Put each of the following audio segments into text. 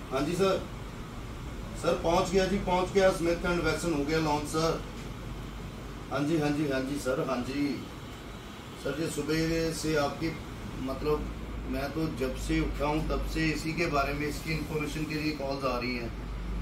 हाँ जी sir. Sir पहुंच गया जी, पहुंच गया। स्मिथ एंड वैसन हो गया लॉन्च सर। हाँ जी हाँ जी हाँ जी सर, हाँ जी सर। ये सुबह से आपकी मतलब मैं तो जब से उठा हूँ तब से इसी के बारे में, इसकी इंफॉर्मेशन के लिए कॉल्स आ रही हैं।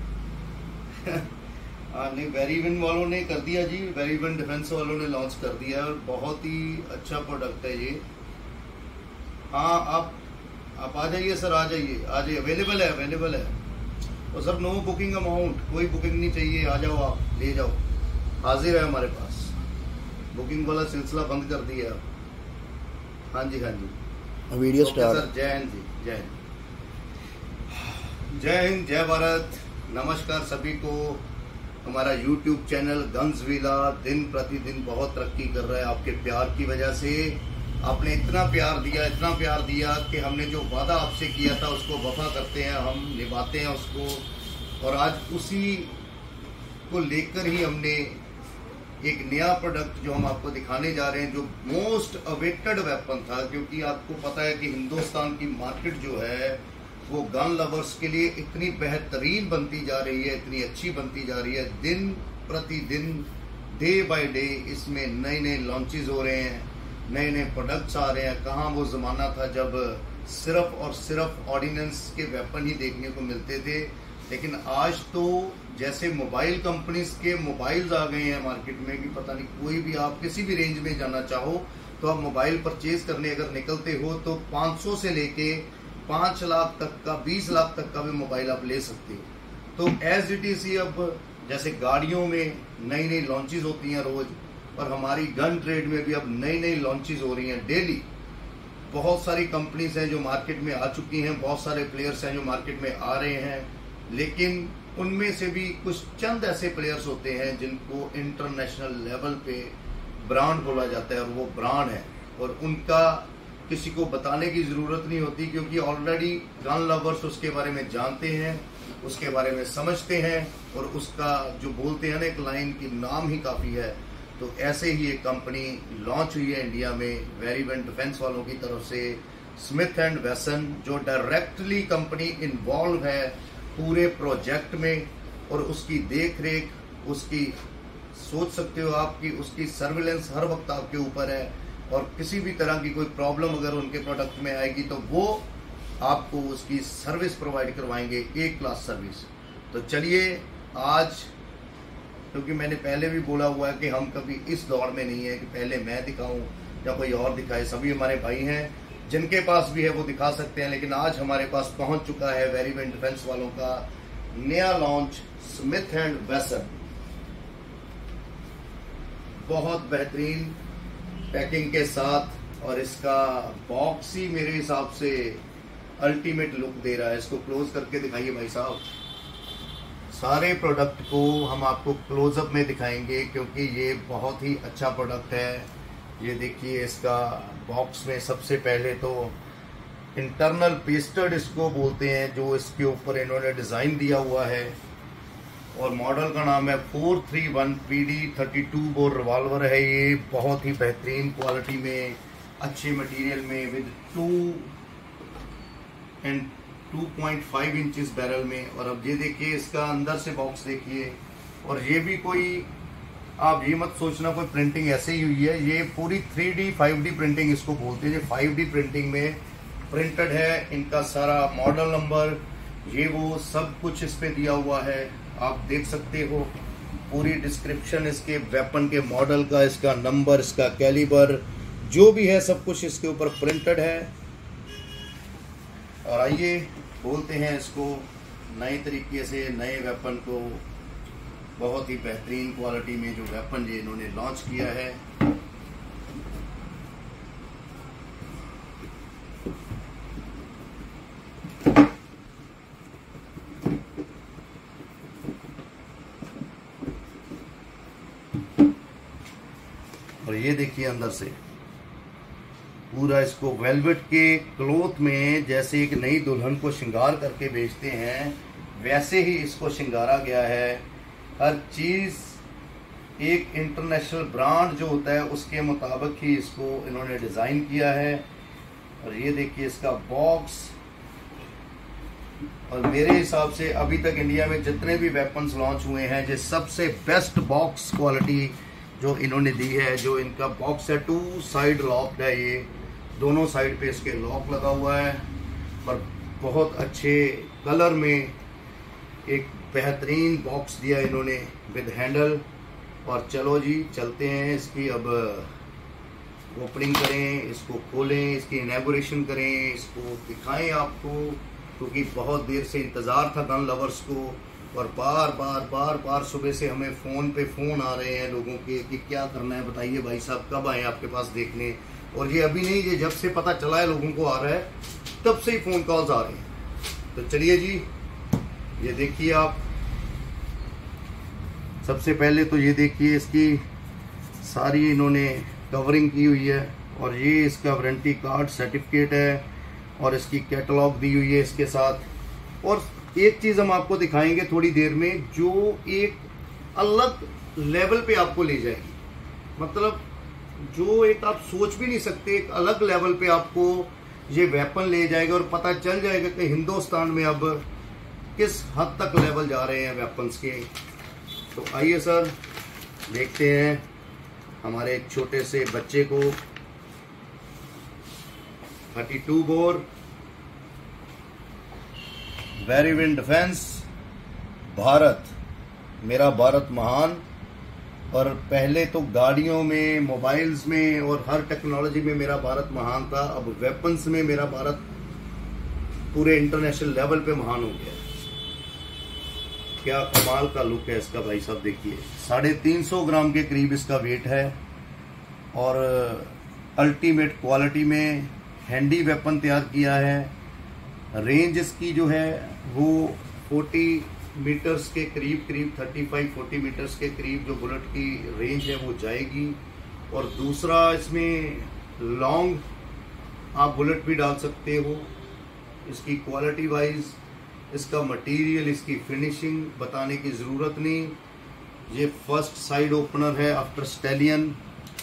हाँ नहीं, वेरीवन वालों ने कर दिया जी, वेरीवन डिफेंस वालों ने लॉन्च कर दिया है और बहुत ही अच्छा प्रोडक्ट है ये। हाँ आप आ जाइए सर, आ जाइए आ जाइए, अवेलेबल है, अवेलेबल है। और सर नो बुकिंग अमाउंट, कोई बुकिंग नहीं चाहिए, आ जाओ आप ले जाओ, हाजिर है हमारे पास। बुकिंग वाला सिलसिला बंद कर दिया है। हाँ जी हाँ जी, वीडियो ओके स्टार्ट। सर। जय हिंद जी, जय हिंद, जय हिंद, जय भारत। नमस्कार सभी को। हमारा YouTube चैनल गंजविला दिन प्रतिदिन बहुत तरक्की कर रहा है आपके प्यार की वजह से। आपने इतना प्यार दिया, इतना प्यार दिया कि हमने जो वादा आपसे किया था उसको वफा करते हैं, हम निभाते हैं उसको। और आज उसी को लेकर ही हमने एक नया प्रोडक्ट जो हम आपको दिखाने जा रहे हैं, जो मोस्ट अवेटेड वेपन था। क्योंकि आपको पता है कि हिंदुस्तान की मार्केट जो है वो गन लवर्स के लिए इतनी बेहतरीन बनती जा रही है, इतनी अच्छी बनती जा रही है। दिन प्रतिदिन, डे बाय डे इसमें नए नए लॉन्चेस हो रहे हैं, नए नए प्रोडक्ट्स आ रहे हैं। कहाँ वो ज़माना था जब सिर्फ और सिर्फ ऑर्डिनेंस के वेपन ही देखने को मिलते थे। लेकिन आज तो जैसे मोबाइल कंपनीज के मोबाइल्स आ गए हैं मार्केट में कि पता नहीं, कोई भी आप किसी भी रेंज में जाना चाहो तो आप मोबाइल परचेज करने अगर निकलते हो तो 500 से लेके 5 लाख तक का, 20 लाख तक का भी मोबाइल आप ले सकते हो। तो एज इट इज ही अब जैसे गाड़ियों में नई नई लॉन्चेस होती हैं रोज, और हमारी गन ट्रेड में भी अब नई नई लॉन्चेस हो रही हैं डेली। बहुत सारी कंपनीज हैं जो मार्केट में आ चुकी हैं, बहुत सारे प्लेयर्स हैं जो मार्केट में आ रहे हैं। लेकिन उनमें से भी कुछ चंद ऐसे प्लेयर्स होते हैं जिनको इंटरनेशनल लेवल पे ब्रांड बोला जाता है, और वो ब्रांड है। और उनका किसी को बताने की ज़रूरत नहीं होती, क्योंकि ऑलरेडी गन लवर्स उसके बारे में जानते हैं, उसके बारे में समझते हैं। और उसका जो बोलते हैं ना एक लाइन की, नाम ही काफ़ी है। तो ऐसे ही एक कंपनी लॉन्च हुई है इंडिया में वेरीवन डिफेंस वालों की तरफ से, स्मिथ एंड वैसन, जो डायरेक्टली कंपनी इन्वॉल्व है पूरे प्रोजेक्ट में। और उसकी देख रेख, उसकी सोच सकते हो आपकी, उसकी सर्विलेंस हर वक्त आपके ऊपर है। और किसी भी तरह की कोई प्रॉब्लम अगर उनके प्रोडक्ट में आएगी तो वो आपको उसकी सर्विस प्रोवाइड करवाएंगे, एक क्लास सर्विस। तो चलिए आज, क्योंकि मैंने पहले भी बोला हुआ है कि हम कभी इस दौर में नहीं है कि पहले मैं दिखाऊं या कोई और दिखाए। सभी हमारे भाई हैं, जिनके पास भी है वो दिखा सकते हैं। लेकिन आज हमारे पास पहुंच चुका है वेरीवन डिफेंस वालों का नया लॉन्च स्मिथ एंड वैसन। बहुत बेहतरीन पैकिंग के साथ, और इसका बॉक्स ही मेरे हिसाब से अल्टीमेट लुक दे रहा है। इसको क्लोज करके दिखाइए भाई साहब। सारे प्रोडक्ट को हम आपको क्लोजअप में दिखाएंगे क्योंकि ये बहुत ही अच्छा प्रोडक्ट है। ये देखिए, इसका बॉक्स में सबसे पहले तो इंटरनल पेस्टेड इसको बोलते हैं, जो इसके ऊपर इन्होंने डिज़ाइन दिया हुआ है। और मॉडल का नाम है 431 PD32 बोर रिवॉल्वर है। ये बहुत ही बेहतरीन क्वालिटी में, अच्छे मटेरियल में, विद 2.5 इंचेस बैरल में। और अब ये देखिए, इसका अंदर से बॉक्स देखिए। और ये भी कोई, आप ये मत सोचना कोई प्रिंटिंग ऐसे ही हुई है, ये पूरी 3D 5D प्रिंटिंग इसको बोलते हैं। 5D प्रिंटिंग में प्रिंटेड है। इनका सारा मॉडल नंबर, ये वो सब कुछ इस पे दिया हुआ है, आप देख सकते हो। पूरी डिस्क्रिप्शन इसके वेपन के मॉडल का, इसका नंबर, इसका कैलिबर, जो भी है सब कुछ इसके ऊपर प्रिंटेड है। और आइए बोलते हैं इसको नए तरीके से, नए वेपन को बहुत ही बेहतरीन क्वालिटी में जो वेपन ये इन्होंने लॉन्च किया है। और ये देखिए अंदर से पूरा इसको वेलवेट के क्लॉथ में, जैसे एक नई दुल्हन को श्रृंगार करके बेचते हैं वैसे ही इसको श्रृंगारा गया है। हर चीज़ एक इंटरनेशनल ब्रांड जो होता है उसके मुताबिक ही इसको इन्होंने डिज़ाइन किया है। और ये देखिए इसका बॉक्स, और मेरे हिसाब से अभी तक इंडिया में जितने भी वेपन्स लॉन्च हुए हैं, जो सबसे बेस्ट बॉक्स क्वालिटी जो इन्होंने दी है। जो इनका बॉक्स है 2 साइड लॉक्ड है, ये दोनों साइड पे इसके लॉक लगा हुआ है और बहुत अच्छे कलर में एक बेहतरीन बॉक्स दिया इन्होंने विद हैंडल। और चलो जी चलते हैं, इसकी अब ओपनिंग करें, इसको खोलें, इसकी इनॉग्रेशन करें, इसको दिखाएं आपको, क्योंकि बहुत देर से इंतज़ार था गन लवर्स को। और बार बार सुबह से हमें फ़ोन आ रहे हैं लोगों के कि क्या करना है, बताइए भाई साहब कब आए आपके पास देखने। और ये अभी नहीं, ये जब से पता चला है लोगों को आ रहा है तब से ही फ़ोन कॉल्स आ रहे हैं। तो चलिए जी, ये देखिए आप। सबसे पहले तो ये देखिए, इसकी सारी इन्होंने कवरिंग की हुई है और ये इसका वारंटी कार्ड सर्टिफिकेट है और इसकी कैटलॉग दी हुई है इसके साथ। और एक चीज़ हम आपको दिखाएंगे थोड़ी देर में, जो एक अलग लेवल पे आपको ले जाएगी, मतलब जो एक आप सोच भी नहीं सकते, एक अलग लेवल पे आपको ये वेपन ले जाएगा और पता चल जाएगा कि हिंदुस्तान में अब किस हद तक लेवल जा रहे हैं वेपन्स के। तो आइए सर देखते हैं हमारे एक छोटे से बच्चे को 32 बोर वेरिविन डिफेंस, भारत, मेरा भारत महान। और पहले तो गाड़ियों में, मोबाइल्स में और हर टेक्नोलॉजी में मेरा भारत महान था, अब वेपन्स में मेरा भारत पूरे इंटरनेशनल लेवल पे महान हो गया। क्या कमाल का लुक है इसका भाई साहब, देखिए 350 ग्राम के करीब इसका वेट है और अल्टीमेट क्वालिटी में हैंडी वेपन तैयार किया है। रेंज इसकी जो है वो 40 मीटर्स के करीब 35-40 मीटर्स के करीब जो बुलेट की रेंज है वो जाएगी। और दूसरा, इसमें लॉन्ग आप बुलेट भी डाल सकते हो। इसकी क्वालिटी वाइज, इसका मटेरियल, इसकी फिनिशिंग बताने की ज़रूरत नहीं। ये फर्स्ट साइड ओपनर है आफ्टर स्टैलियन।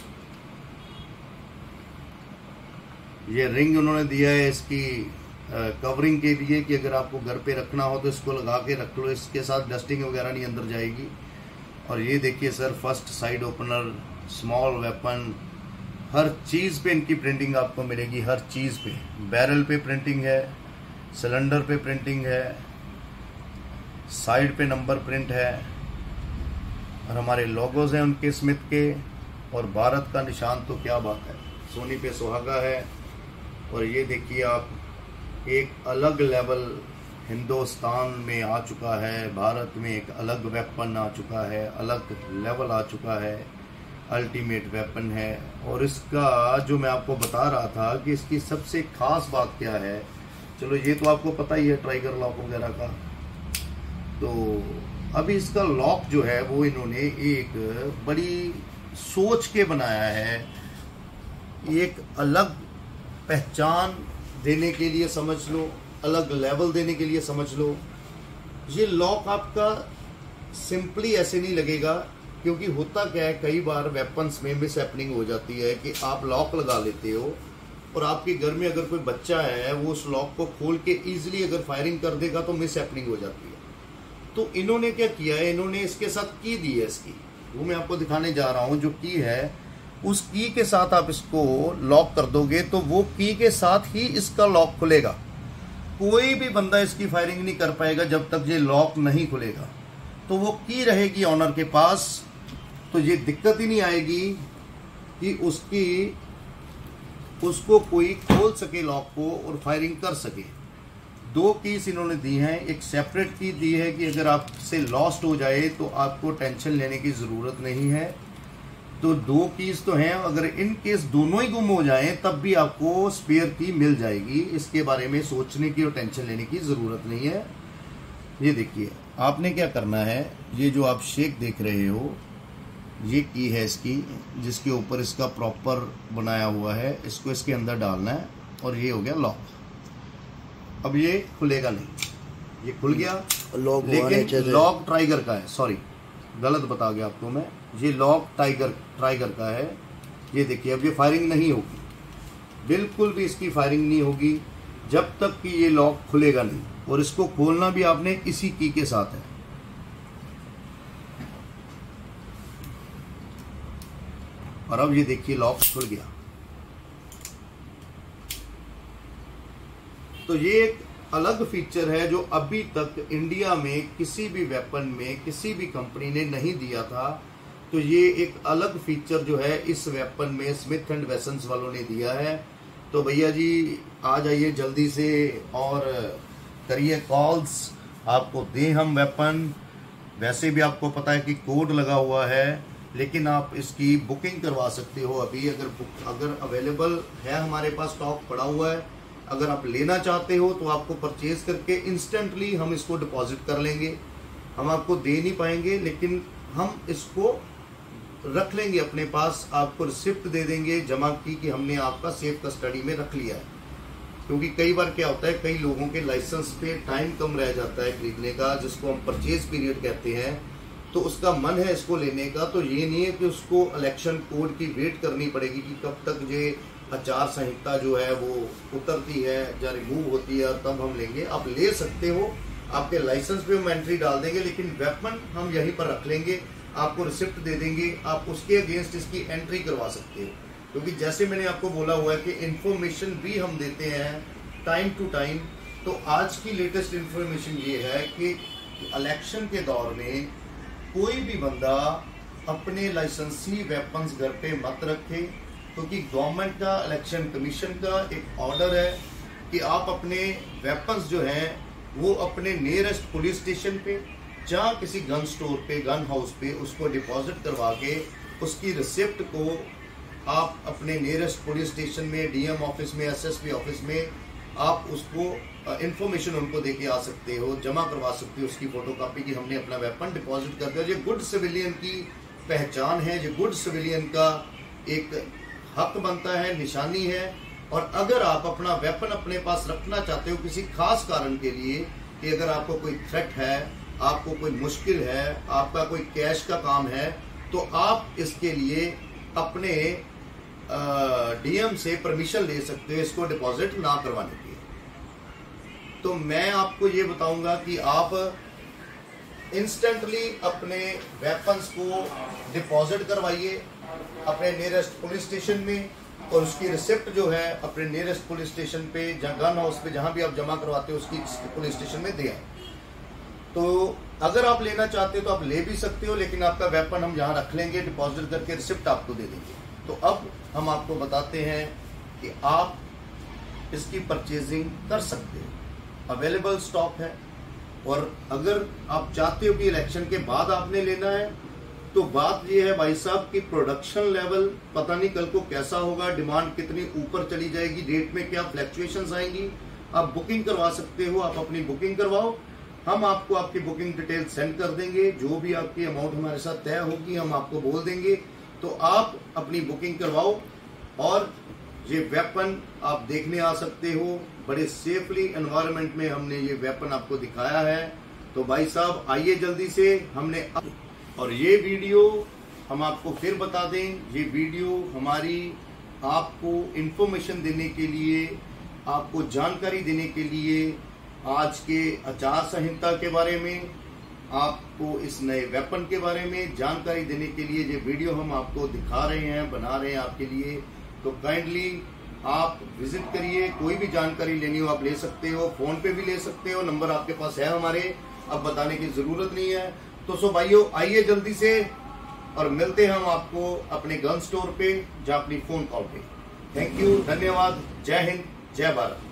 ये रिंग उन्होंने दिया है इसकी कवरिंग के लिए कि अगर आपको घर पे रखना हो तो इसको लगा के रख लो, इसके साथ डस्टिंग वगैरह नहीं अंदर जाएगी। और ये देखिए sir, first side opener, small weapon, हर चीज़ पे इनकी प्रिंटिंग आपको मिलेगी, हर चीज़ पे। बैरल पे प्रिंटिंग है, सिलेंडर पे प्रिंटिंग है, साइड पे नंबर प्रिंट है और हमारे लोगोज हैं उनके स्मिथ के। और भारत का निशान तो क्या बात है, सोनी पे सुहागा है। और ये देखिए आप, एक अलग लेवल हिंदुस्तान में आ चुका है, भारत में एक अलग वेपन आ चुका है, अलग लेवल आ चुका है, अल्टीमेट वेपन है। और इसका जो मैं आपको बता रहा था कि इसकी सबसे खास बात क्या है, चलो ये तो आपको पता ही है ट्राइगर लॉक वगैरह का। तो अभी इसका लॉक जो है वो इन्होंने एक बड़ी सोच के बनाया है, एक अलग पहचान देने के लिए समझ लो, अलग लेवल देने के लिए समझ लो। ये लॉक आपका सिंपली ऐसे नहीं लगेगा, क्योंकि होता क्या है, कई बार वेपन्स में मिस हैपनिंग हो जाती है कि आप लॉक लगा लेते हो और आपके घर में अगर कोई बच्चा है वो उस लॉक को खोल के ईजिली अगर फायरिंग कर देगा तो मिस हैपनिंग हो जाती है। तो इन्होंने क्या किया है, इन्होंने इसके साथ की दी है इसकी, वो मैं आपको दिखाने जा रहा हूँ। जो की है उस की के साथ आप इसको लॉक कर दोगे तो वो की के साथ ही इसका लॉक खुलेगा। कोई भी बंदा इसकी फायरिंग नहीं कर पाएगा जब तक ये लॉक नहीं खुलेगा। तो वो की रहेगी ऑनर के पास, तो ये दिक्कत ही नहीं आएगी कि उसको कोई खोल सके लॉक को और फायरिंग कर सके। 2 कीज इन्होंने दी हैं, एक सेपरेट की दी है कि अगर आपसे लॉस्ट हो जाए तो आपको टेंशन लेने की ज़रूरत नहीं है। तो 2 कीज तो हैं, अगर इन केस दोनों ही गुम हो जाएं तब भी आपको स्पेयर की मिल जाएगी। इसके बारे में सोचने की और टेंशन लेने की ज़रूरत नहीं है। ये देखिए, आपने क्या करना है, ये जो आप शेक देख रहे हो ये की है इसकी, जिसके ऊपर इसका प्रॉपर बनाया हुआ है, इसको इसके अंदर डालना है और ये हो गया लॉक। अब ये खुलेगा नहीं, ये खुल गया, लेकिन लॉक टाइगर का है, सॉरी गलत बता गया आपको मैं, ये लॉक टाइगर का है। ये देखिए, अब ये फायरिंग नहीं होगी, बिल्कुल भी इसकी फायरिंग नहीं होगी। जब तक कि ये लॉक खुलेगा नहीं, और इसको खोलना भी आपने इसी की के साथ है। और अब ये देखिए लॉक खुल गया। तो ये एक अलग फीचर है जो अभी तक इंडिया में किसी भी वेपन में किसी भी कंपनी ने नहीं दिया था। तो ये एक अलग फीचर जो है इस वेपन में स्मिथ एंड वेसन्स वालों ने दिया है। तो भैया जी आ जाइए जल्दी से और करिए कॉल्स, आपको दें हम वेपन। वैसे भी आपको पता है कि कोड लगा हुआ है, लेकिन आप इसकी बुकिंग करवा सकते हो अभी। अगर अवेलेबल है, हमारे पास स्टॉक पड़ा हुआ है। अगर आप लेना चाहते हो तो आपको परचेज करके इंस्टेंटली हम इसको डिपॉजिट कर लेंगे। हम आपको दे नहीं पाएंगे, लेकिन हम इसको रख लेंगे अपने पास। आपको रिसिप्ट दे देंगे जमा की कि हमने आपका सेफ कस्टडी में रख लिया है। क्योंकि कई बार क्या होता है, कई लोगों के लाइसेंस पे टाइम कम रह जाता है खरीदने का, जिसको हम परचेज पीरियड कहते हैं। तो उसका मन है इसको लेने का। तो ये नहीं है कि उसको इलेक्शन कोड की वेट करनी पड़ेगी कि कब तक ये आचार संहिता जो है वो उतरती है या रिमूव होती है, तब हम लेंगे। आप ले सकते हो, आपके लाइसेंस पे हम एंट्री डाल देंगे, लेकिन वेपन हम यहीं पर रख लेंगे। आपको रिसिप्ट दे देंगे, आप उसके अगेंस्ट इसकी एंट्री करवा सकते हो। क्योंकि जैसे मैंने आपको बोला हुआ है कि इंफॉर्मेशन भी हम देते हैं टाइम टू टाइम। तो आज की लेटेस्ट इंफॉर्मेशन ये है कि इलेक्शन के दौर में कोई भी बंदा अपने लाइसेंसी वेपन्स घर पे मत रखे, क्योंकि गवर्नमेंट का, इलेक्शन कमीशन का एक ऑर्डर है कि आप अपने वेपन्स जो हैं वो अपने नियरेस्ट पुलिस स्टेशन पे या किसी गन स्टोर पे, गन हाउस पे उसको डिपॉजिट करवा के उसकी रिसिप्ट को आप अपने नियरेस्ट पुलिस स्टेशन में, डीएम ऑफिस में, एसएसपी ऑफिस में आप उसको इंफॉर्मेशन उनको देके आ सकते हो, जमा करवा सकते हो उसकी फोटोकॉपी कि हमने अपना वेपन डिपॉजिट कर दिया। ये गुड सिविलियन की पहचान है, ये गुड सिविलियन का एक हक बनता है, निशानी है। और अगर आप अपना वेपन अपने पास रखना चाहते हो किसी खास कारण के लिए, कि अगर आपको कोई थ्रेट है, आपको कोई मुश्किल है, आपका कोई कैश का काम है, तो आप इसके लिए अपने डीएम से परमिशन ले सकते हो इसको डिपॉजिट ना करवाने की। तो मैं आपको ये बताऊंगा कि आप इंस्टेंटली अपने वेपन्स को डिपॉजिट करवाइए अपने नियरेस्ट पुलिस स्टेशन में, और उसकी रिसिप्ट जो है अपने नियरेस्ट पुलिस स्टेशन पे, गन हाउस पे, जहां भी आप जमा करवाते हो उसकी पुलिस स्टेशन में दें। तो अगर आप लेना चाहते हो तो आप ले भी सकते हो, लेकिन आपका वेपन हम यहाँ रख लेंगे, डिपॉजिट करके रिसिप्ट आपको दे देंगे। तो अब हम आपको बताते हैं कि आप इसकी परचेजिंग कर सकते हो। अवेलेबल स्टॉक है, और अगर आप चाहते हो कि इलेक्शन के बाद आपने लेना है, तो बात ये है भाई साहब कि प्रोडक्शन लेवल पता नहीं कल को कैसा होगा, डिमांड कितनी ऊपर चली जाएगी, रेट में क्या फ्लक्चुएशंस आएंगी। आप बुकिंग करवा सकते हो, आप अपनी बुकिंग करवाओ, हम आपको आपकी बुकिंग डिटेल सेंड कर देंगे। जो भी आपकी अमाउंट हमारे साथ तय होगी हम आपको बोल देंगे। तो आप अपनी बुकिंग करवाओ और ये वेपन आप देखने आ सकते हो। बड़े सेफली एनवायरनमेंट में हमने ये वेपन आपको दिखाया है। तो भाई साहब आइए जल्दी से, हमने और ये वीडियो हम आपको फिर बता दें, ये वीडियो हमारी आपको इंफॉर्मेशन देने के लिए, आपको जानकारी देने के लिए, आज के आचार संहिता के बारे में, आपको इस नए वेपन के बारे में जानकारी देने के लिए ये वीडियो हम आपको दिखा रहे हैं, बना रहे हैं आपके लिए। तो काइंडली आप विजिट करिए, कोई भी जानकारी लेनी हो आप ले सकते हो, फोन पे भी ले सकते हो, नंबर आपके पास है हमारे, अब बताने की जरूरत नहीं है। तो सो भाइयों आइए जल्दी से, और मिलते हैं हम आपको अपने गन स्टोर पे या अपनी फोन कॉल पे। थैंक यू, धन्यवाद, जय हिंद, जय भारत।